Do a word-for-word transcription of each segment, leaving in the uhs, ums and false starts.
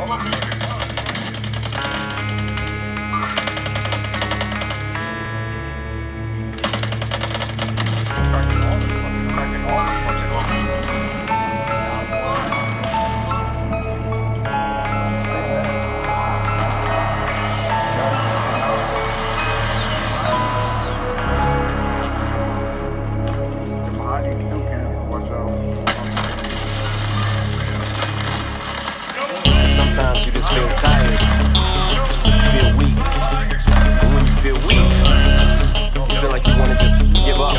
Sometimes you just feel tired, feel weak, and when you feel weak, you feel like you want to just give up.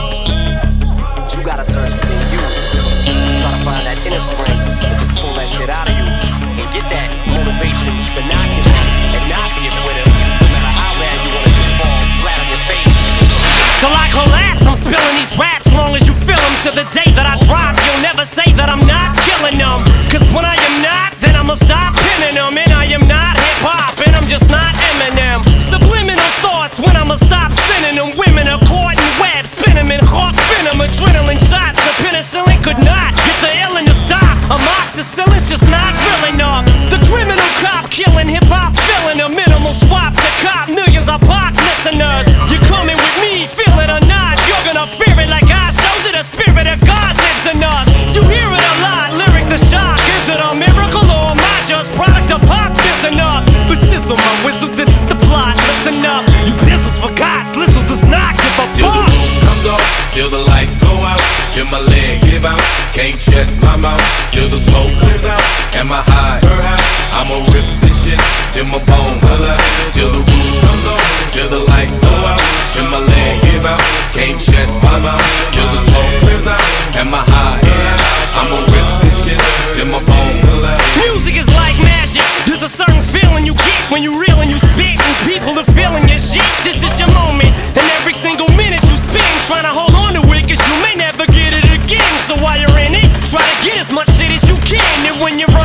But you gotta search within you, try to find that inner strength and just pull that shit out of you and get that motivation to not give up and not be a quitter, no matter how bad you wanna just fall flat on your face. Till I collapse, I'm spilling these raps long as you feel them. To the day that I drop, you'll never say that I'm not killing them. Cause when I am not, then I'ma stop pinning them. And I am not hip-hop, and I'm just not Eminem. Subliminal thoughts when I'ma stop sending them. Women are caught in webs, spin them in hawk venom. Adrenaline shots, the penicillin could not get the illin to stop. Amoxicillin's just not real enough. The criminal cop killing hip-hop, filling a minimal swap to cop millions of pop listeners. You're coming with me, feel it or not, you're gonna fear it like I showed you. The spirit of God lives in us. You hear it a lot, lyrics the shock. Is it a miracle or am I just product of pop? Listen up, but sizzle my whistle, this is the plot. Listen up, you pistols for God, Slizzle does not give a fuck. Till the roof comes off, till the lights go out, till my legs give out, can't shut my mouth, till the smoke clears out, and my high, I'ma rip this shit till my bone pull out. Till the roof comes off, till the lights go out, till my legs give out, can't shut my mouth, till the smoke clears out, and my high, I'ma rip this shit till my bone pull out. Music is like magic. There's a certain feeling you get when you reel and you spit, and people are feeling your shit. This is your moment, and every single minute you spend trying to hold on to it, cause you may never get it again. So while you're in it, try to get as much shit as you can, and when you're